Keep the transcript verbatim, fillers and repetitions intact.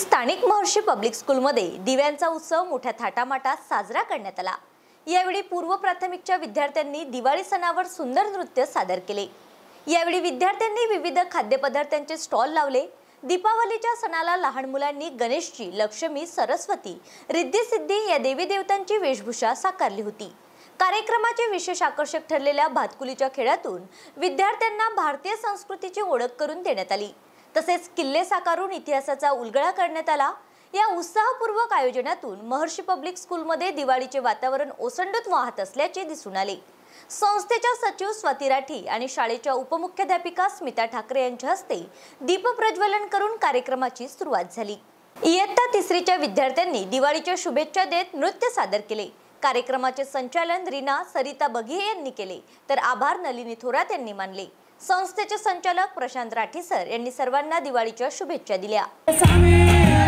स्थानिक महर्षी पब्लिक स्कूलमध्ये दिव्यांचा उत्सव मोठ्या थाटामाटात साजरा करण्यात आला। यावेळी पूर्व प्राथमिकच्या विद्यार्थ्यांनी दिवाळी सणावर सुंदर नृत्य सादर केले। यावेळी विद्यार्थ्यांनी विविध खाद्यपदार्थांचे स्टॉल लावले। दीपावलीच्या सणाला लहान मुलांनी गणेशजी, लक्ष्मी, सरस्वती, रिद्धी सिद्धी या देवी देवतांची वेशभूषा साकारली होती। कार्यक्रमाचे विशेष आकर्षक ठरलेल्या भातकुलीच्या खेळातून विद्यार्थ्यांना भारतीय संस्कृतीची ओळख करून देण्यात आली। तसेच किल्ले साकारून इतिहासाचा उलगडा करण्यात आला। या उत्साहपूर्वक आयोजनातून महर्षी पब्लिक स्कूलमध्ये दिवाळीचे वातावरण ओसंडून वाहत असल्याचे दिसून आले। संस्थेच्या सचिव स्वाती राठी आणि शाळेच्या उपमुख्याध्यापिका स्मिता ठाकरे यांच्या हस्ते दीप प्रज्वलन करून कार्यक्रमाची सुरुवात झाली। इयत्ता तिसरीच्या विद्यार्थ्यांनी दिवाळीच्या शुभेच्छा देत नृत्य सादर केले। कार्यक्रमाचे संचालन रीना सरिता बघे यांनी केले, तर आभार नलिनी थोरात यांनी मानले। संस्थेचे संचालक प्रशांत राठी सर यांनी सर्वांना दिवाळीच्या शुभेच्छा दिल्या।